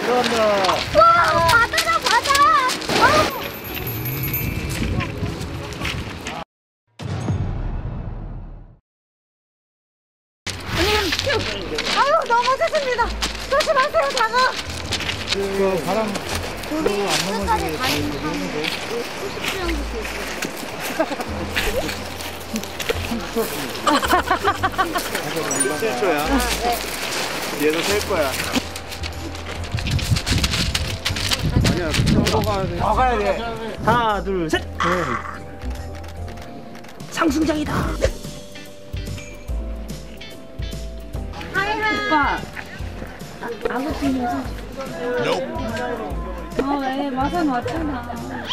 들어간다. 와, 바다다, 바다. 아유, 넘어졌습니다. 조심하세요, 장어. 그 바람 우리 안 끝까지 넘어지게 가는 저기 거 오는 거. 7초야. 얘도 셀 거야. 아니야, 더 가야 돼. 더 가야 돼. 하나, 둘, 셋. 상승장이다. 오빠 아구찜이죠? 왜 마산 왔잖아.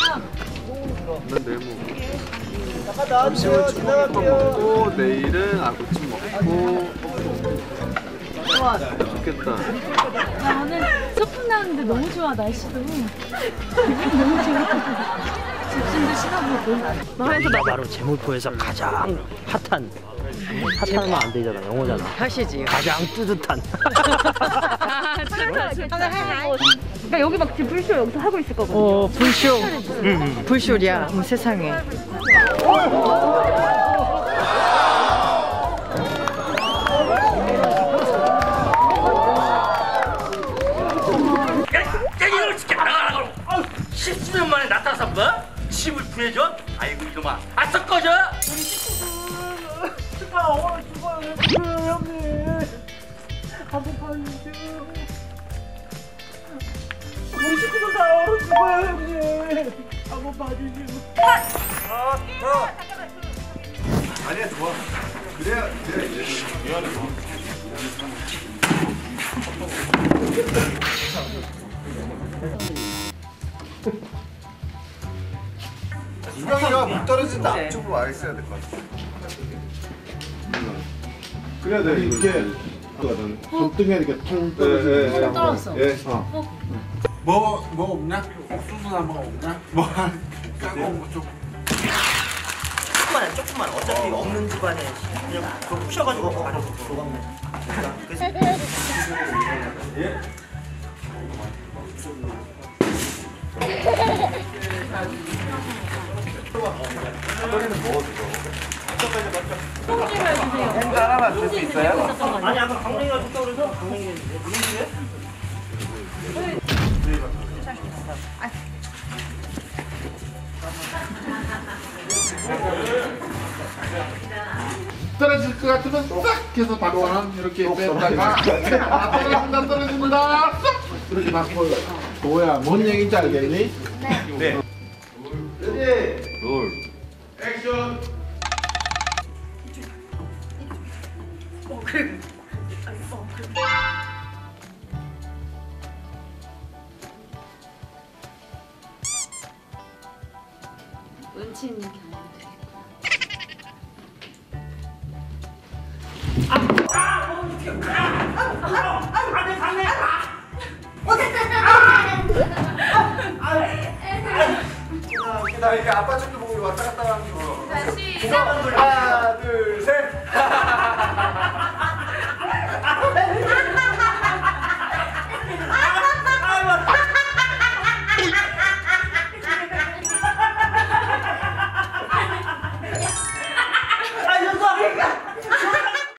난 내일 먹어. 점심은 초밥 먹고 내일은 아구찜 먹고. 좋겠다. 나 오늘 소풍 나왔는데 너무 좋아. 날씨도 기분이 너무 좋아. 집중도 싫어보고. 바로 제물포에서 가장 핫한 하면 안 되잖아. 영어잖아. 하시지. 가장 뜨뜻한. 그러니까 여기 막 지금 불쇼 여기서 하고 있을 거거든. 불쇼. 불쇼야. 세상에. 이놈을 지켜 나가라고. 10수년 만에 나타나서 뭐? 집을 구해줘? 아이고 이놈아. 아싸 꺼져. 우리 식구들 다 얼어 죽어요 형님. 한번 봐주세요. 우리 식구들 다 얼어 죽어요 형님. 한번 봐주시고. 아니야, 좋아. 그래야 미안해. 유경이가 못 떨어진다 앞쪽으로 와 있어야 될 것 같아. 그래야 돼. 이게 손등에 이렇게 퉁 떨어지는 떨어졌어. 예. 뭐 없냐? 옥수수나 뭐 없냐? 뭐 까고 뭐 좀. 조금만 어차피 없는 집안에 그냥 그거 부셔가지고 바로 조각내. 그래서 햄 하나만 줄 수 있어요? 아니 아까 강냉이가 줬다고 그래서 강냉이 누구세요? 떨어질 것 같으면 싹 해서 바로는 이렇게 뺐다가 떨어진다 떨어진다 싹 이렇게 바꿔. 도야 뭔 얘기인지 알겠니? 네. 롤. 액션. 운치 있는 게 아니라.